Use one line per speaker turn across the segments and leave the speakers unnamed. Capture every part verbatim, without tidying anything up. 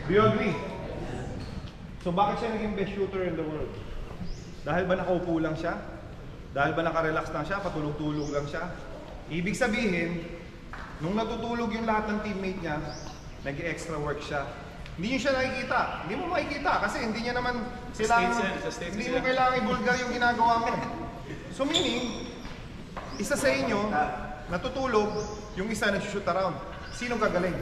Do you agree? So bakit siya naging best shooter in the world? Dahil ba nakaupo lang siya? Dahil ba nakarelax lang siya? Patulog-tulog lang siya? Ibig sabihin, nung natutulog yung lahat ng teammate niya, nag-extra work siya. Hindi niyo siya nakikita. Hindi mo makikita kasi hindi niya naman kailangan, hindi mo kailangan i-vulgar yung ginagawa mo. So meaning, isa sa inyo, natutulog, yung isa nag-shoot around. Sino gagaling?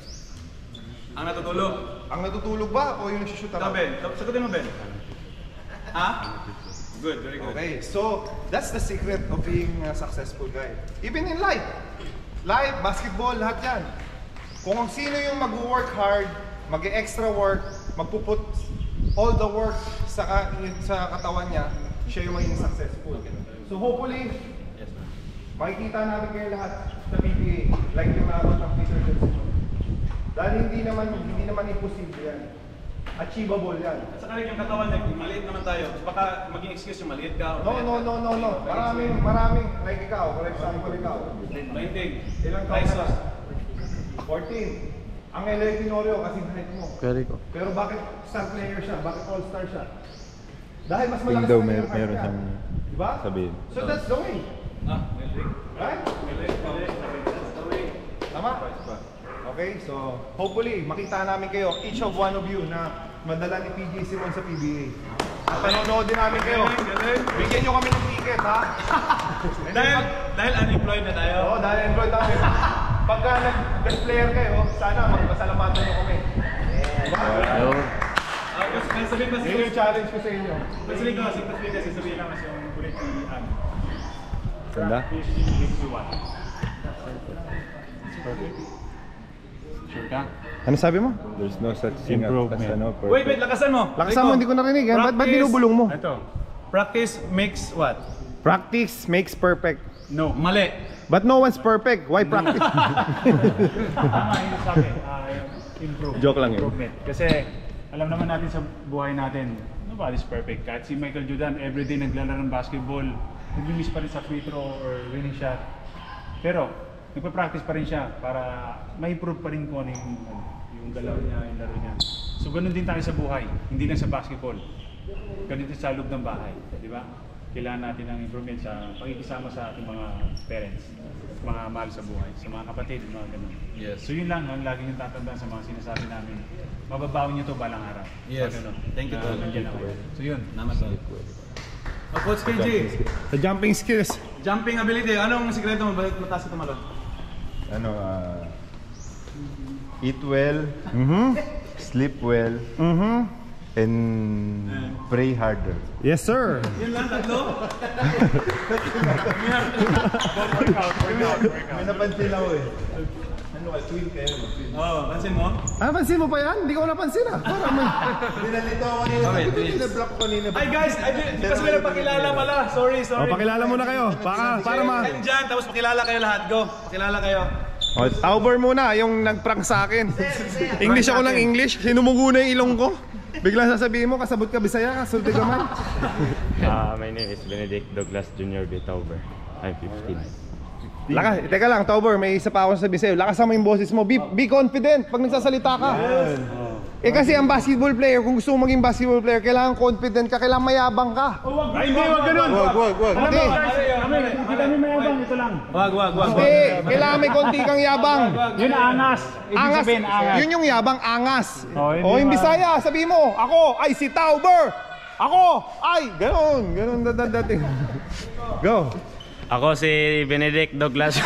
Ang natutulog.
Ang natutulog ba o yung nag-shoot around?
Ben, sagutin mo Ben. Ha? Good, very good.
Okay, so that's the secret of being a successful guy. Even in life. Life, basketball, lahat yan. Kung ang sino yung mag-work hard, mag-extra work, magpuput all the work sa, sa katawan niya, siya yung maging successful. So hopefully, makikita natin kayo lahat sa P B A, like yung naabot ng Peter Johnson. Dahil hindi naman, hindi naman imposible yan. Achievable yan.
At saka yung katawan niya, maliit naman tayo. Baka maging excuse yung maliit ka.
No, no, no, no, no. Maraming, maraming, like ikaw, for example, ikaw.
nineteen.
Ilang taon na? fourteen. Ang L A Tenorio kasi height mo.
Very good.
Pero bakit star player siya? Bakit all-star siya? Dahil mas malakas
daw
na
mer
yung height
meron
niya.
siyang
Diba?
sabihin.
So that's the way.
Ah, melee.
Right?
Melee, melee. That's the way.
Tama? Okay, so hopefully makita namin kayo, each of one of you na madala ni P J Simon sa P B A. At panonood din namin kayo. Bigyan nyo kami ng ticket, ha?
Dahil, dahil unemployed na tayo.
Oo, dahil employed kami. Pagka nag-best player kayo, sana magpasalamatan nyo kami.
Hello.
Ah, kasi may sabihin pa
Yun yung challenge ko sa inyo.
Sabihin ko, sabihin kasi sabihin lang kasi yung kulit ni Anne.
Sanda?
Fishing gives you what? Perfect. Sure ka?
Ano sabi mo?
There's no such thing as
Improvement.
ano, perfect.
Wait, wait, lakasan mo.
Lakasan mo, hindi ko narinig. Eh. Ba't ba't binubulong mo?
Ito. Practice makes what?
Practice makes perfect.
No, mali.
But no one's perfect. Why practice?
Tama yung sabi. Uh, improve.
Joke lang yun.
Improvement. Kasi alam naman natin sa buhay natin, nobody's perfect. Kahit si Michael Jordan, everyday naglalaro ng basketball, nag-miss pa rin sa free throw or winning shot. Pero, nagpa-practice pa rin siya para ma-improve pa rin kung ano yung, yung galaw niya, yung laro niya. So, ganun din tayo sa buhay. Hindi lang sa basketball. Ganito sa loob ng bahay. Di ba? Kailangan natin ng improvement sa pagkikisama sa ating mga parents, mga mahal sa buhay, sa mga kapatid, mga ganun.
Yes.
So yun lang, ang lagi niyong tatandaan sa mga sinasabi namin. Mababawi niyo to balang araw.
Yes.
Ganun.
Thank you,
Na,
Tol.
nandiyan ako. So yun.
Namaste. Oh, Coach K J,
Sa jumping skills.
jumping ability, anong sikreto mo? Bakit mataas ka tumalon?
Ano, ah, eat well,
Mm-hmm.
sleep well,
Mm-hmm.
and pray harder.
Yes, sir.
Yun lang, tatlo?
Workout, workout, workout.
May napansin ako eh. Ano ka, twin kayo?
Oo, oh, pansin mo?
Ah, pansin mo pa yan? Hindi ko napansin ah. Parang may...
Pinalito ako kanina.
Okay,
Bakit
twins.
pinablock ko kanina?
Ay guys, ay, di, di kasi may napakilala pala. Sorry, sorry.
O, pakilala muna kayo. Para, para ma...
Kayo dyan, tapos pakilala kayo lahat. Go, pakilala kayo.
O, Tauber muna, yung nag-prank sa akin. English ako ng English. Sinumugo na yung ilong ko. Biglang sasabihin mo, kasabot ka Bisaya, kasulti ka man.
Uh, my name is Benedict Douglas Junior Bitauber. I'm fifteen.
Lakas, teka lang, Tauber, may isa pa akong sabihin sa'yo. Lakasan mo yung boses mo. Be, be confident pag nagsasalita ka.
Yes.
Eh kasi ang basketball player, kung gusto mo maging basketball player, kailangan confident ka, kailangan mayabang ka.
Oh, wag, hindi, wag ganun.
Wag, wag, wag.
Hindi,
Kami, hindi kami mayabang, ito lang.
Wag, wag, wag.
hindi, kailangan may konti kang yabang.
Yun angas. Ibig
Angas,
sabihin, angas.
yun yung yabang, angas.
Oh, hindi
O, yung
ba-
Bisaya, sabihin mo, ako ay si Tauber. Ako ay, ganon, ganon dadating. Go.
Ako si Benedict Douglas.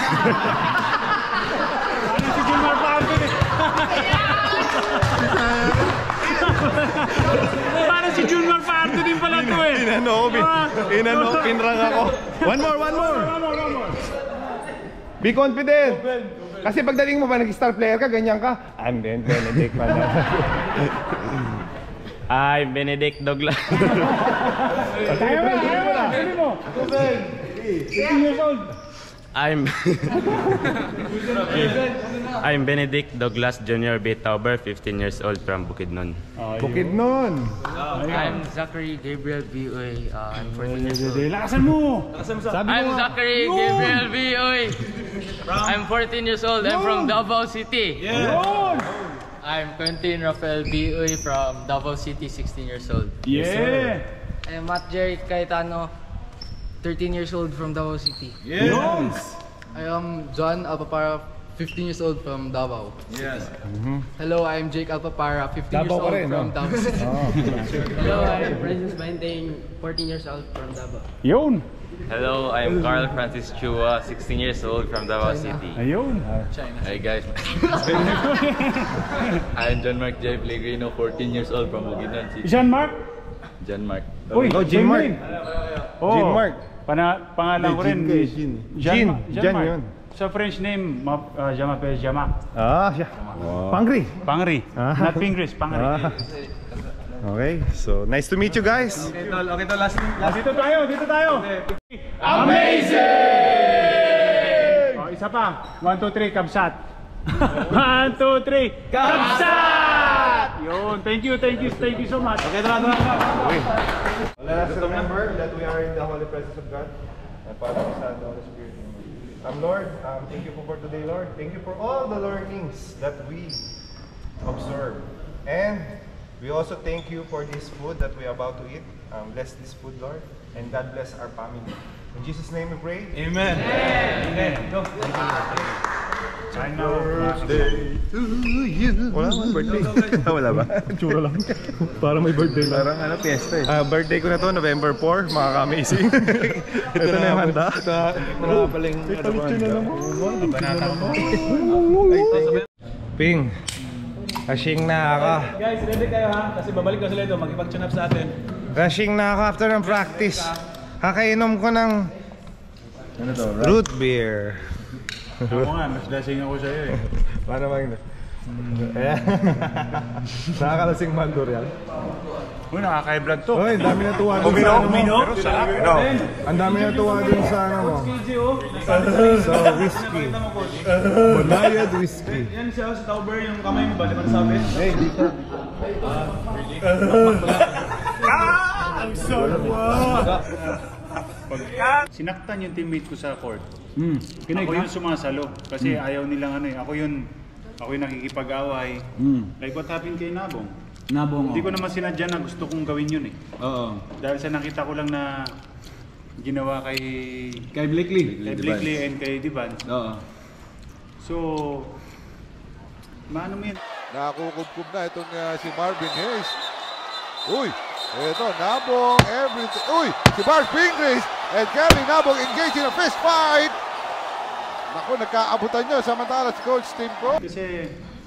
Ano si Junior Party? Parang si Junior Party din pala to eh.
Inano ko, inano ko, pinrang ako. One more, one more. Be confident. Kasi pagdating mo ba nag-star player ka, ganyan ka. I'm Ben Benedict pala.
I'm Benedict Douglas.
Ayaw mo, ayaw mo. Ayaw mo. eighteen years old.
I'm I'm Benedict Douglas Junior Bitauber, fifteen years old from Bukidnon.
Bukid nun.
I'm Zachary Gabriel B. Uy. Uh, I'm fourteen years old.
Lakasan mo.
Sabi
I'm
mo,
Zachary Gabriel B. Uy. I'm fourteen years old. I'm from Davao City.
Yeah.
I'm Quentin Rafael B. Uy from Davao City, sixteen years old.
Yeah!
I'm Matt Jerry Cayetano, thirteen years old from Davao City.
Yes!
I am John Alpapara, fifteen years old from Davao.
Yes.
Hello, I'm Jake Alpapara, fifteen years
Davao
old
ka rin,
from
no?
Davao City.
Hello, I'm Francis Bainteng, fourteen years old from Davao.
Yun!
Hello, I'm Carl Francis Chua, sixteen years old from Davao City.
Ayun!
Hey guys. I'm John Mark J. Pellegrino, fourteen years old from Bukidnon City.
Jean Mark?
John Mark.
Uy,
Oh, Jean Mark.
Oh,
Jean Mark.
Pana, pangalan ko rin.
Jean ka eh, Jean.
Jean,
Ma-
Jean
Mark.
yun.
Sa French name, ma, uh, Jamapes Jama.
Ah, siya. Pangri.
Pangri.
Ah.
Not Pingris, Pangri.
Ah. Okay, so nice to meet you guys.
Okay, tol. Okay, tol. Last
Ah, dito tayo, dito tayo. Amazing! Oh, isa pa. One, two, three, kabsat. One, two, three, kabsat! Yun, thank you, thank you, thank you so much.
Okay, tol. Tol.
Let us remember that we are in the holy presence of God. And Father, Son, and Holy Spirit. Um, Lord, um, thank you for today, Lord. Thank you for all the learnings that we observe. And we also thank you for this food that we are about to eat. Um, bless this food, Lord. And God bless our family. In Jesus' name we pray.
Amen. Amen. Go.
I know.
Wala naman birthday. Wala ba? Tsura lang. Para may birthday lang. Parang ano, fiesta eh. Ah, birthday ko na to, November four, mga ka-amazing. Ito na yung handa. Ito na paling ano ba? Ping, rushing na ako.
Guys, ready kayo ha? Kasi babalik na sila ito. Mag-ipag-tune up sa atin.
Rushing na ako after ng practice. Kakainom ko ng root beer.
Ako nga, mas lasing ako sa'yo eh.
Paano ba yun? Ayan. Nakakalasing man, Dorian.
Uy, nakaka-vlog to.
Uy, dami na tuwa dun sa ano mo.
Pero sarap.
Ang dami na tuwa dun sa ano mo.
K J O.
So, whiskey. Bonayad whiskey.
Yan siya sa Tauber, yung kamay mo ba? Di ba nasabi?
Hey, dito.
Ang sarwa! Sinaktan yung teammate ko sa court.
Hmm.
Ako yung sumasalo. Kasi ayaw nilang ano eh. Ako yung, ako yung nakikipag-away.
Hmm.
Like what happened kay Nabong.
Nabong.
Hindi ko naman sinadya na gusto kong gawin yun eh.
Oo.
Dahil sa nakita ko lang na ginawa kay
Kay Blakely.
kay Blakely and kay Divan.
Oo.
So, maano mo yun?
Nakakukubkub na itong uh, si Marvin Hayes. Uy, ito, Nabong, everything. Uy, si Bart Pingris and Kelly Nabong engaged in a fist fight. Naku, nagkaabutan nyo. Samantala si Coach Tim Pro.
Kasi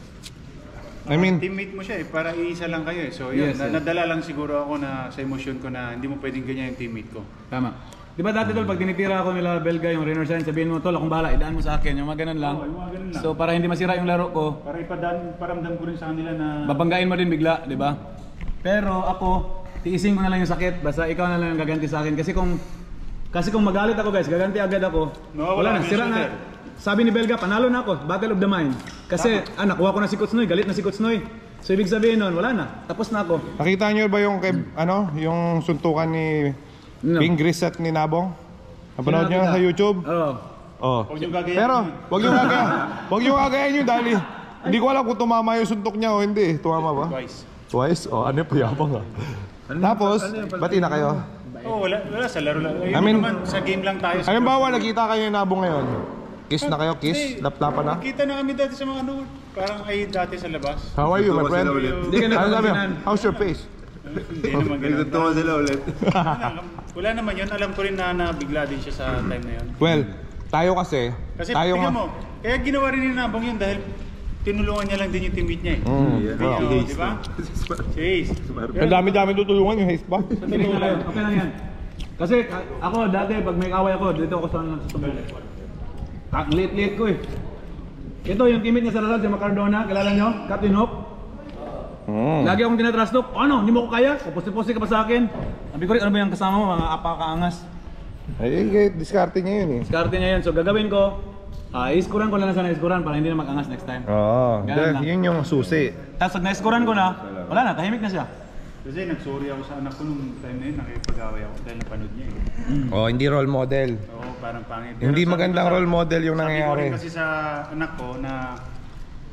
I mean,
teammate mo siya eh, para iisa lang kayo eh. So yun,
Yes,
na-
yes.
nadala lang siguro ako na sa emosyon ko na hindi mo pwedeng ganyan yung teammate ko.
Tama. Di ba dati tol, pag tinitira ako nila Belga yung Rainer Sign, sabihin mo tol, akong bahala, idaan mo sa akin. Yung mga ganun lang.
Oo, yung mga ganun lang.
So para hindi masira yung laro ko,
Para ipadan, paramdam ko rin sa kanila na
babanggain mo din bigla, di ba? Pero ako, tiisin ko na lang yung sakit, basta ikaw na lang yung gaganti sa akin. Kasi kung kasi kung magalit ako guys, gaganti agad ako.
Mawawala
Wala na,
ang
sira
shooter.
na. Sabi ni Belga, panalo na ako, battle of the mind. Kasi ah, nakuha ko na si Coach Noy, galit na si Coach Noy. So ibig sabihin nun, wala na, tapos na ako.
nakita nyo ba yung, kay, ano, yung suntukan ni
No.
Pingris at ni Nabong? Napanood nyo
Nakita.
sa YouTube?
Oo.
Oh.
Huwag niyong gagayahin
Pero,
yun.
wag yung gagayahin. Wag yung gagayahin yun dahil hindi ko alam kung tumama yung suntok niya o hindi. Tumama ba?
twice.
Twice? Oh, ano yung payabang ah. Tapos, bati na kayo.
Oh, wala, wala sa laro lang. Ayun
I mean,
naman, sa game lang tayo. Sa
Halimbawa, nakita kayo yung Nabong ngayon. Kiss na kayo? Kiss?
Hindi.
Laplapan na?
Kita na kami dati sa mga ano, parang ay dati sa labas.
How are you, my friend?
Hindi ka
Ano sabi mo?
nagpapansinan.
How's your face?
Hindi naman ganun.
sila ulit.
Wala, wala naman yun. Alam ko rin na nabigla din siya sa time na yun.
Well, tayo kasi,
Kasi
tayo
tingnan
nga.
mo, kaya ginawa rin ni Nabong yun dahil tinulungan niya lang din yung teammate niya eh.
Mm,
Kaya,
wow.
di ba? Si Ace.
Ang dami-dami tutulungan yung haze ba?
Sandali lang kayo, okay lang yan. Kasi a- ako dati, pag may away ako, dito ako sa sa tumulong. Ang liit-liit ko eh. Ito yung teammate niya sa Rizal, si Macardona, kilala nyo? Captain Hook.
Mm.
Lagi akong tinatrust talk. Ano, hindi mo ko kaya? Pupusti-pusti ka pa sa akin. Sabi ko rin, ano ba yung kasama mo? Mga apakaangas.
Ay, eh, diskarte niya yun eh.
Diskarte niya yun. So gagawin ko, ah, iskuran ko lang na sa na-iskuran para hindi na mag-angas next time.
Oo,
Ganun lang.
yun yung susi.
Tapos pag na-iskuran ko na, wala na, tahimik na siya.
Kasi nagsorry ako sa anak ko nung time na yun, nakipag-away ako dahil napanood niya eh.
Oh, hindi role model.
Oo, parang pangit.
Hindi
Pero sabi
magandang
ko sa-
role model yung
Sabi ko
nangyayari.
rin kasi sa anak ko na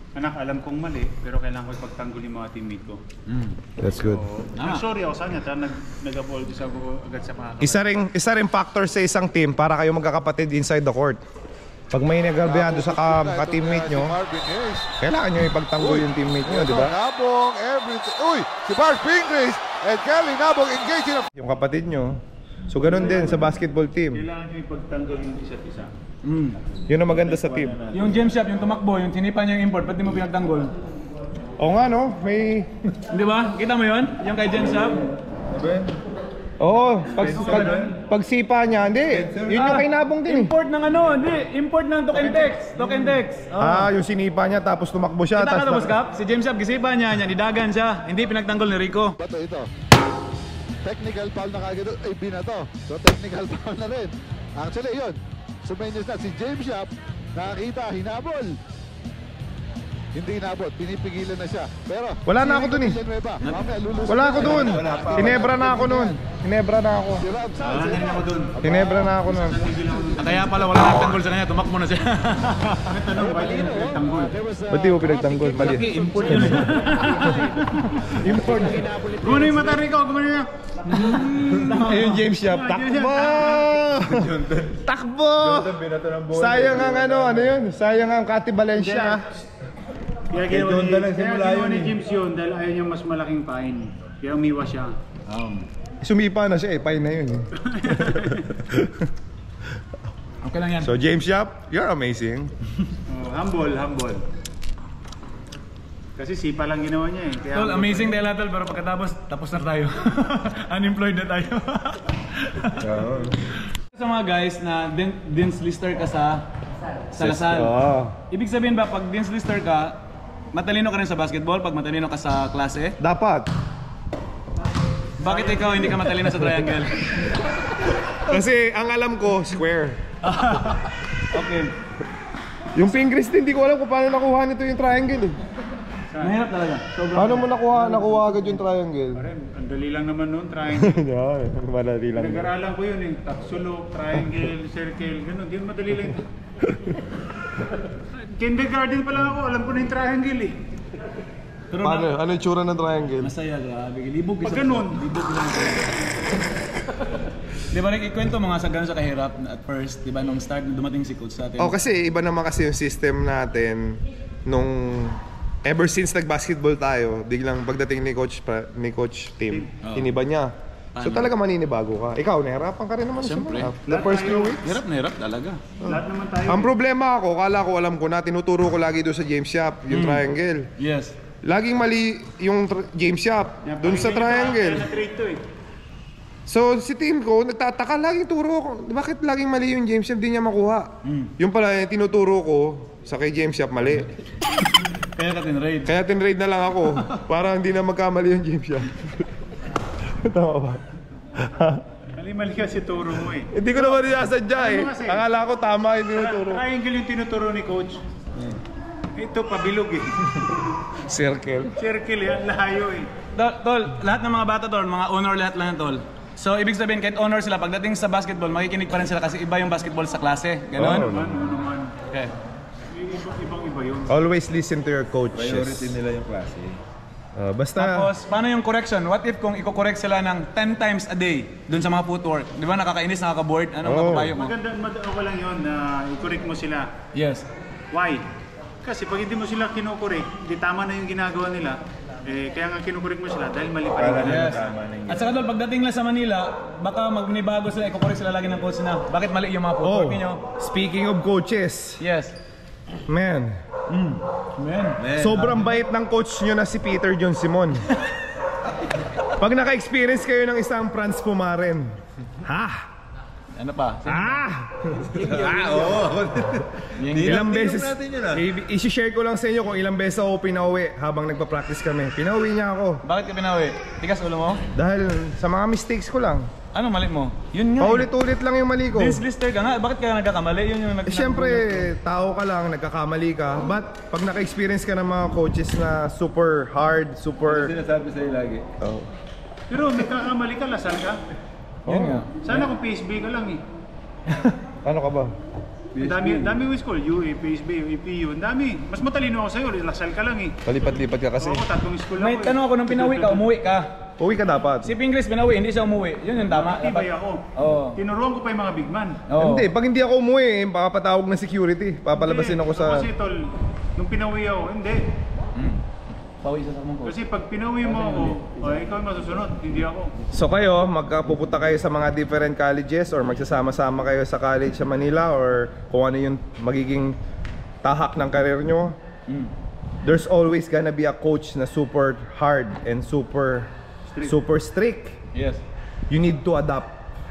Anak, alam kong mali, pero kailangan ko ipagtanggol yung mga teammate ko.
That's good.
So,
Ah.
sorry ako sa kanya, ta, nag, nag-apologize ako agad sa mga
Isa ring, isa ring factor sa isang team para kayo magkakapatid inside the court. Pag may nagabyado sa ka, ka-teammate nyo,
Si Marvin Hayes.
kailangan nyo ipagtanggol yung teammate nyo, di ba?
Nabong, everything. Uy, si Bart Pingris and Kelly Nabong engaged in a...
Yung kapatid nyo. So ganun din sa basketball team.
Kailangan nyo ipagtanggol yung isa't isa.
Mm.
Yun ang maganda sa team.
Yung James Shop, yung tumakbo, yung tinipan niya yung import, ba't di mo pinagtanggol?
Oo nga no, may...
Di ba? Kita mo yun? Yung kay James Shop?
Oo, pag, pag, pagsipa niya, hindi. Yun yung kay Nabong din eh.
Import ng ano, hindi. Import ng token text. Token text. Oh.
Ah, yung sinipa niya tapos tumakbo siya.
Kita ka
tapos
tapos Kap? Si James Shop, gisipa niya, niya, nidagan siya. Hindi pinagtanggol ni Rico.
Bato ito. Technical foul na kagad. Ay, binato. So, technical foul na rin. Actually, yun. Sumenyos na si James Shop. Nakakita, hinabol. Hindi hinabol, pinipigilan na siya. Pero,
Wala na ako dun eh.
Villanueva, mamaya lulusot
Wala
na
ako
siya.
dun. Tinebra na ako nun. Tinebra na ako.
Si Rob
Wala
Salce.
na rin ako dun.
Tinebra na ako nun.
Kaya pala wala nang tanggol sa kanya, tumakbo na siya.
Tanong, bakit hindi pinagtanggol?
There was a-
Ba't di mo pinagtanggol? Mali.
Import yun.
Import.
Gumano yung mata Rico, gumano yung...
Ayun James Shop. Takbo! Takbo! Sayang ang ano, ano yun? Sayang ang Kati Valencia.
Kaya ginawa ni, kaya ginawa ni James yun dahil ayaw niya mas malaking fine. Kaya umiwas siya.
Sumipa na siya eh, pay na yun eh.
Okay lang yan.
So James Shop, you're amazing.
Oh, humble, humble. Kasi sipa lang ginawa niya eh. Kaya
Tol, amazing dahil tol, pero pagkatapos, tapos na tayo. Unemployed na tayo. Sa mga guys na din, Dean's Lister ka sa sa Lasal.
Oo.
Ibig sabihin ba, pag Dean's Lister ka, matalino ka rin sa basketball pag matalino ka sa klase?
Dapat.
Bakit ikaw hindi ka matalino sa triangle?
Kasi ang alam ko, square.
Okay.
Yung fingers din, hindi ko alam kung paano nakuha nito yung triangle eh.
Mahirap talaga. Sobrang
Paano mo nakuha, nakuha agad yung triangle?
Pare, ang dali lang naman nun, triangle.
Yeah, madali lang.
Nag-aralan ko yun eh. Taksulok, triangle, circle, ganun. Di yun madali lang. Kindergarten pa lang ako, alam ko na yung triangle eh.
Pero
Paano?
na,
Ano yung tsura ng triangle?
masaya, grabe. Libog
Pag ganun,
Di ba nag-ikwento mga sa ganun sa kahirap na at first, di ba nung start na dumating si coach sa atin?
Oh, kasi iba naman kasi yung system natin nung ever since nag-basketball tayo, biglang pagdating ni coach pa, ni coach Tim,
Oo.
iniba niya. So talaga maninibago ka. Ikaw, nahirapan ka rin naman sa
Siyempre.
mga. The first few weeks.
Hirap na hirap talaga.
lahat naman tayo.
Ang problema ako, kala ko alam ko na, tinuturo ko lagi doon sa James Shop, yung triangle.
Yes.
Laging mali yung tr- James Shop, doon sa triangle.
Kaya na-trade to eh.
So si team ko, nagtataka, laging turo ko, bakit laging mali yung James Shop, di niya makuha. Yung pala, yung tinuturo ko sa kay James Shop, mali.
Kaya ka tinrade.
Kaya tinrade na lang ako, para hindi na magkamali yung James Shop. Tama ba?
Mali-mali kasi turo mo eh.
Hindi ko naman sinasadya eh.
Ano kasi?
Akala ko tama yung tinuturo.
Triangle yung tinuturo ni coach. Ito, pabilog eh.
Circle.
Circle yan, layo eh.
Tol, tol, lahat ng mga bata tol, mga honor lahat lang yan tol. So ibig sabihin kahit honor sila pagdating sa basketball, makikinig pa rin sila kasi iba yung basketball sa klase. Ganon?
Oo.
Ano naman.
Okay.
Ibang iba yun.
Always listen to your coaches.
Priority nila yung klase.
Uh, basta,
Tapos, paano yung correction? What if kung i-correct sila ng ten times a day dun sa mga footwork? Di ba nakakainis, nakaka-board? Anong
Oh.
mapapayo mo?
Maganda, mad- okay lang yun na i-correct mo sila.
Yes.
Why? Kasi pag hindi mo sila kinukorek, di tama na yung ginagawa nila, eh, kaya nga kinukorek mo sila dahil mali pa rin
Para
nila.
Yes. At saka tol, pagdating lang sa Manila, baka magnibago sila, i-correct sila lagi ng coach na. Bakit mali yung mga
oh,
footwork ninyo?
speaking of coaches,
Yes.
man,
Man.
sobrang bait ng coach nyo na si Peter John Simon. Pag naka-experience kayo ng isang Franz Pumaren, ha?
Ano pa?
Ah!
Ah, oo.
Ilang beses,
natin yun, ah.
i- i-share ko lang sa inyo kung ilang beses ako pinauwi habang nagpa-practice kami. Pinauwi niya ako.
Bakit ka pinawi? Tigas ulo mo?
Dahil sa mga mistakes ko lang.
Ano mali mo? Yun nga.
Paulit-ulit lang yung mali ko.
This lister ka nga, bakit ka nagkakamali? Yun yung nag-
Eh, Siyempre, tao ka lang, nagkakamali ka. But pag naka-experience ka ng mga coaches na super hard, super...
Sinasabi sa'yo lagi.
Oh.
Pero nagkakamali ka, lasal ka.
Yun nga.
Sana kung P S B ka lang eh.
Ano ka ba?
Ang dami, dami yung school, U A, P S B, A P U, ang dami. Mas matalino ako sa'yo, Lasal ka lang eh.
Palipat-lipat ka kasi.
Oo, tatlong school
May
ako eh.
tanong ako, nung pinauwi ka, umuwi ka.
Uwi ka dapat.
Si Pingris pinauwi, hindi siya umuwi. Yun yung tama.
Matibay ako.
Oo.
Tinuruan ko pa yung mga big man.
Oo.
Hindi, pag hindi ako umuwi, eh, baka patawag ng security. Papalabasin ako sa...
Kasi tol, nung pinauwi ako, hindi.
Pauwi sa sakmong ko.
Kasi pag pinauwi mo ako, oh, ikaw yung masusunod, hindi ako.
So kayo, magpupunta kayo sa mga different colleges or magsasama-sama kayo sa college sa Manila or kung ano yung magiging tahak ng karir nyo.
Mm.
There's always gonna be a coach na super hard and super
Strict.
super strict.
Yes.
You need to adapt.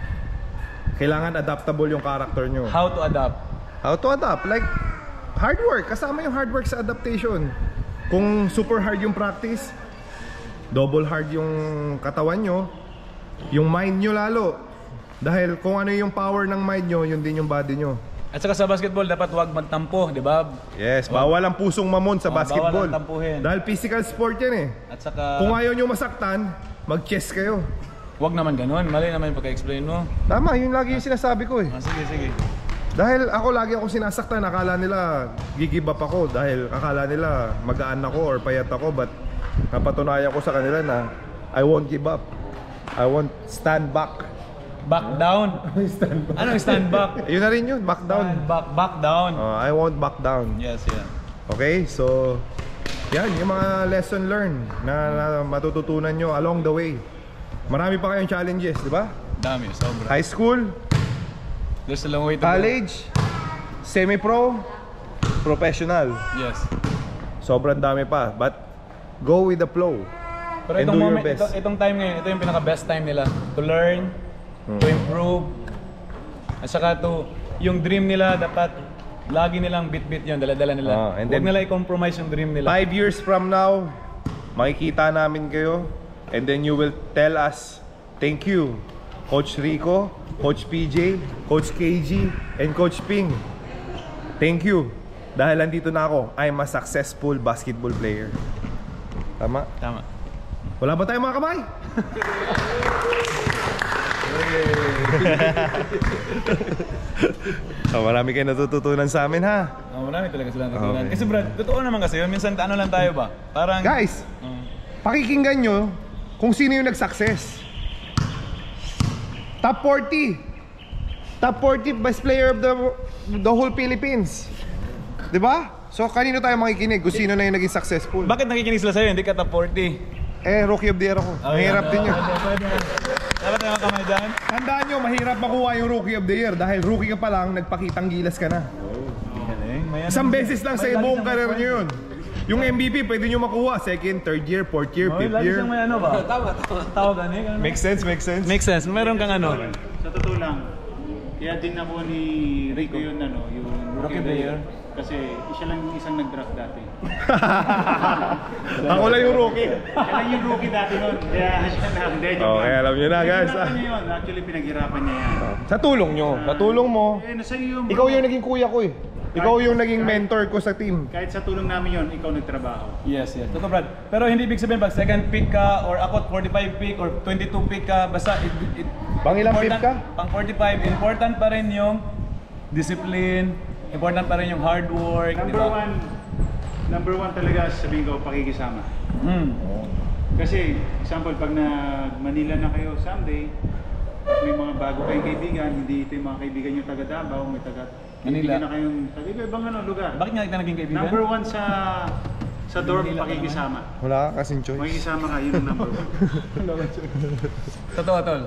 Kailangan adaptable yung character nyo.
How to adapt.
How to adapt? Like, hard work. Kasama yung hard work sa adaptation. Kung super hard yung practice, double hard yung katawan nyo, yung mind nyo lalo. Dahil kung ano yung power ng mind nyo, yun din yung body nyo.
At saka sa basketball, dapat huwag magtampo, di ba?
Yes, bawal ang pusong mamon sa
Oh,
basketball.
bawal ang tampuhin.
Dahil physical sport yan eh.
At saka,
Kung ayaw nyo masaktan, mag-chess kayo.
huwag naman ganun. Mali naman yung pagka-explain mo.
Tama, yun lagi yung sinasabi ko eh.
Ah, sige, sige.
Dahil ako lagi ako sinasaktan, akala nila gigive up ako dahil akala nila magaan ako or payat ako, but napatunayan ko sa kanila na I won't give up. I won't stand back.
Back down.
Stand back.
Anong stand back?
Yun na rin yun, back down.
Stand back, back down.
Uh, I won't back down.
Yes, yeah.
Okay, so yan yung mga lesson learned na, na matututunan nyo along the way. Marami pa kayong challenges, di ba?
Dami, sobra.
High school,
There's a long way to go.
college, semi-pro, professional.
Yes.
Sobrang dami pa, but go with the flow.
Pero
And
itong
do your
moment,
best.
ito, itong time ngayon, ito yung pinaka-best time nila. To learn, to improve, at saka to, yung dream nila, dapat lagi nilang bit-bit yun, dala-dala nila.
Ah, and
Huwag
then-
nila i-compromise yung dream nila.
Five years from now, makikita namin kayo, and then you will tell us, thank you, Coach Rico, Coach P J, Coach K G, and Coach Ping. Thank you. Dahil nandito na ako, I'm a successful basketball player. Tama?
Tama.
Wala ba tayong mga kamay? Oh, marami kayo natututunan sa amin ha.
Oh, marami talaga sila natutunan.
Okay.
Kasi Brad, totoo naman kasi yun. Minsan ano lang tayo ba? Parang...
Guys,
Mm.
pakikinggan nyo kung sino yung nag-success. Top forty. Top forty best player of the the whole Philippines. 'Di ba? So kanino tayo makikinig kung sino na yung naging successful?
Bakit nakikinig sila sa'yo? Hindi ka top forty.
Eh, Rookie of the Year ako. Mahirap din yun.
Dapat naman kamay dyan.
Tandaan nyo, mahirap makuha yung Rookie of the Year dahil rookie ka pa lang, nagpakitang gilas ka na. Isang beses lang sa buong career nyo yun. Yung M V P, pwede nyo makuha. Second, third year, fourth year, fifth
Lagi
year.
siyang may ano ba? Tama, tama. Tawag ano eh.
Makes sense, makes sense.
Makes sense. Meron kang ano.
Sa totoo lang, kaya din ako ni Rico yun, ano, yung Rookie of the Year. Kasi siya lang yung isang nag-draft dati.
Ako lang yung rookie.
Siya lang yung rookie dati nun. Kaya siya na, hindi, joke
Okay,
lang.
alam nyo na, guys,
Pinaghirapan
ah.
niya yun. Actually, pinaghirapan niya yan.
Sa tulong nyo, sa tulong mo.
Eh, nasa iyo yung
Ikaw yung naging kuya ko eh. Ikaw yung naging mentor ko sa team.
Kahit sa tulong namin yun, ikaw nagtrabaho.
Yes, yes. Totoo, Brad. Pero hindi ibig sabihin pag second pick ka or ako forty-five pick or twenty-two pick ka, basta it, it,
Pang ilang pick
important-
ka?
Pang forty-five, important pa rin yung discipline, important pa rin yung hard work, di
Number
ba?
one, number one talaga sabihin ko, pakikisama.
Mm.
Kasi, example, pag na Manila na kayo someday, at may mga bago kayong kaibigan, hindi ito yung mga kaibigan nyo taga Davao, may taga
Manila.
kaibigan na kayong taga ibang ano, lugar.
Bakit nga kita naging kaibigan?
Number one sa sa dorm, pakikisama.
Wala ka kasing choice.
Makikisama ka, yun ang number one.
Totoo, tol.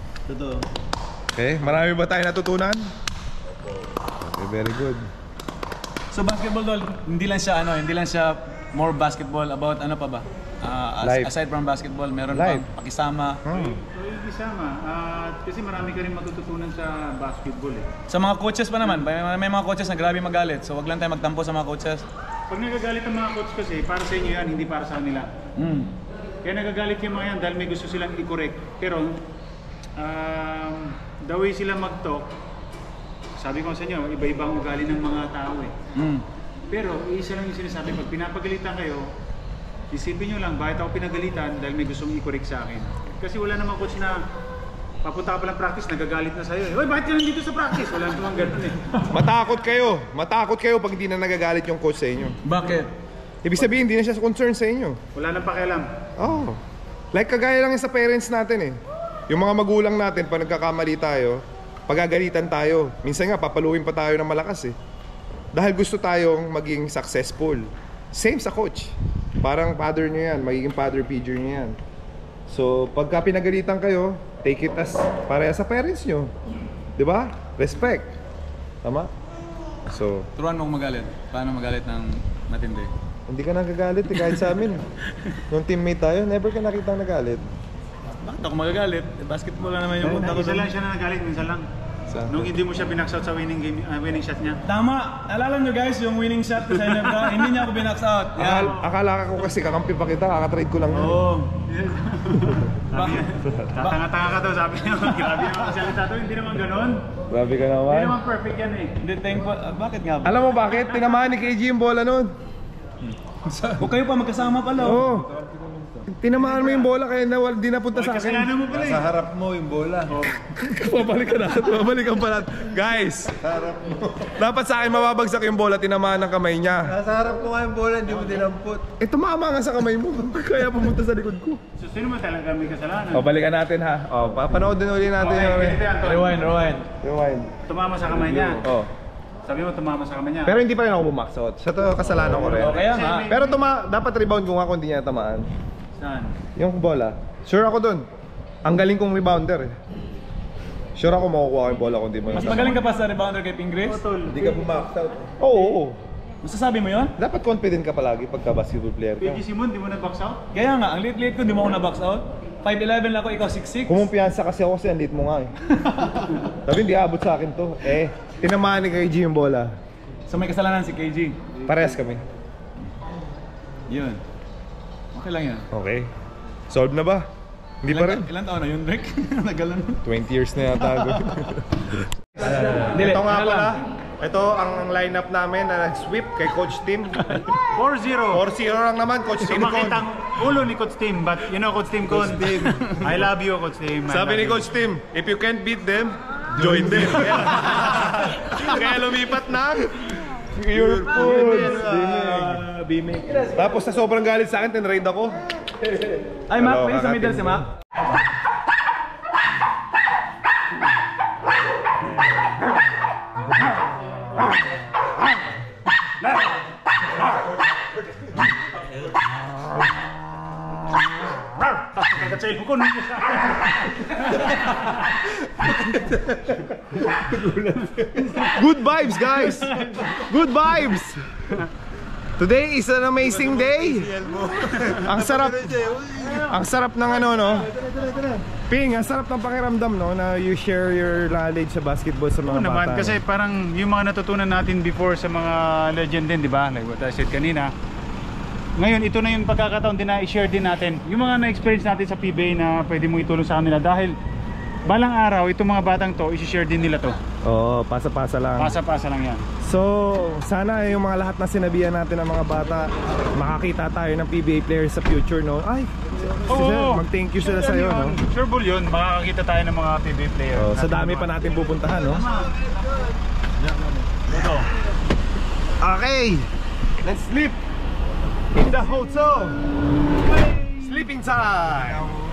Okay, marami ba tayo natutunan? Okay, very good.
So basketball, tol, hindi lang siya ano, hindi lang siya more basketball about ano pa ba? Ah, as-
Life.
aside from basketball, meron
Life.
pang pakisama.
Hmm.
Pakikisama. At kasi marami ka rin matututunan sa basketball eh.
Sa mga coaches pa naman, may, may mga coaches na grabe magalit. So wag lang tayo magtampo sa mga coaches.
Pag nagagalit ang mga coach kasi, para sa inyo yan, hindi para sa kanila.
Mm.
Kaya nagagalit yung mga yan dahil may gusto silang i-correct. Pero, um, the way sila mag-talk, sabi ko sa inyo, iba-ibang ugali ng mga tao eh.
Mm.
Pero, isa lang yung sinasabi, pag pinapagalitan kayo, isipin nyo lang, bakit ako pinagalitan dahil may gustong i-correct sa akin. Kasi wala namang coach na papunta ka palang practice, nagagalit na sa'yo. Uy, bakit ka nandito sa practice? Wala namang ganun eh.
Matakot kayo. Matakot kayo pag hindi na nagagalit yung coach sa inyo.
Bakit?
Ibig sabihin, hindi na siya concerned sa inyo.
Wala nang pakialam.
Oh. Like kagaya lang yung sa parents natin eh. Yung mga magulang natin, pag nagkakamali tayo, pagagalitan tayo. Minsan nga, papaluin pa tayo ng malakas eh. Dahil gusto tayong maging successful. Same sa coach. Parang father nyo yan, magiging father figure nyo yan. So, pagka pinagalitan kayo, take it as pareha sa parents nyo. Diba? Respect. Tama? So,
Turuan mo kung magalit. Paano magalit ng matindi?
hindi ka nagagalit eh, kahit sa amin. Nung teammate tayo, never ka nakitang nagalit.
Bakit ako magagalit? Basketball lang naman yung punta ko
Isa
doon.
lang siya na nagalit, minsan lang.
Saan?
Nung hindi mo siya binax out sa winning game, uh, winning shot niya.
Tama! Alala nyo guys, yung winning shot ko sa N F K, hindi niya ako binax out. Yan.
Akala, akala ko kasi kakampi pa kita, kakatrade ko lang yun.
Oo.
Yes. Sabi niya, tatanga-tanga ka daw, sabi niya. Grabe naman ang salita to, hindi naman ganun.
Grabe ka
Hindi
naman.
naman perfect yan eh.
Hindi, thankful. Ah, bakit nga ba?
Alam mo bakit? Tinamaan ni K G yung bola nun.
Huwag kayo pa magkasama pala.
Oo.
Oh.
Tinamaan mo yung bola kaya nawal, di napunta sa akin.
Kasalanan mo pala eh.
Sa harap mo yung bola.
Babalik ka na. Babalik ka pala. Guys, dapat sa akin mababagsak yung bola, tinamaan ng kamay niya.
Nasa harap mo nga yung bola, hindi mo dinampot.
Eh, tumama nga sa kamay mo. Kaya pumunta sa likod ko.
So, sino mo talaga may kasalanan?
O, balikan natin ha. O, papanood din ulit natin
Okay,
yung...
ganito yan, Tol.
Rewind, rewind.
Rewind.
Tumama sa kamay niya.
O.
Sabi mo, tumama sa kamay niya.
Pero hindi pa rin ako bumax out. Sa to, kasalanan ko rin.
O, kaya nga.
Pero tuma dapat rebound ko nga kung hindi niya tamaan.
Saan?
Yung bola. Sure ako dun. Ang galing kong rebounder eh. Sure ako makukuha ko yung bola kung di mo
Mas
natamaan.
magaling ka pa sa rebounder kay Pingris?
Hindi ka bumax out.
Oo, oo.
Masasabi mo yun?
Dapat confident ka palagi pagka basketball player
P
ka.
G Simon, di mo nag-box out?
Kaya nga, ang liit-liit ko, di mo ako na-box out. five eleven lang ako, ikaw six six.
Kumumpiyansa kasi ako kasi ang liit mo nga eh. Sabi hindi abot sa akin to. Eh, tinamaan ni K G yung bola.
So may kasalanan si K G.
Parehas kami.
Yun. Okay lang yan.
Okay. Solved na ba? Hindi pa rin.
Ilan, ilan taon na yun, Rick? Nagalan mo.
twenty years na yata ako.
Dili,
Ito nga
ano
pala.
lang?
Ito ang lineup namin na nag-sweep kay Coach Tim.
four zero.
four zero lang naman, Coach Tim.
Sumakit ang ulo ni Coach Tim, but you know Coach Tim Con. I love you, Coach Tim. I
Sabi
love
ni
you.
Coach Tim, if you can't beat them, join them. Kaya lumipat ng Pure Foods. Bimig. Tapos sa sobrang galit sa akin, tinraid ako.
Ay, Mac,
Hello,
please, sa middle
kakatin
si
mo.
Mac.
Kagkatsayin ko nung
Good vibes, guys! Good vibes! Today is an amazing day. Ang sarap. Ang sarap ng ano, no? Ping, ang sarap ng pakiramdam, no? Na you share your knowledge sa basketball sa mga
Oo naman,
bata.
kasi parang yung mga natutunan natin before sa mga legend din, di ba? Like what I said kanina. Ngayon, ito na yung pagkakataon din na i-share din natin yung mga na-experience natin sa P B A na pwede mong itulong sa kanila dahil balang araw, itong mga batang to, i-share din nila to.
Oo, pasa-pasa lang.
Pasa-pasa lang yan.
So, sana yung mga lahat na sinabihan natin ng mga bata, makakita tayo ng P B A players sa future, no? Ay,
Oo.
mag-thank you sila sa'yo, no?
Sure ball yun, makakakita tayo ng mga P B A player.
Oh, sa dami pa natin pupuntahan, no?
Ito.
Okay, let's sleep in the hotel. Sleeping time.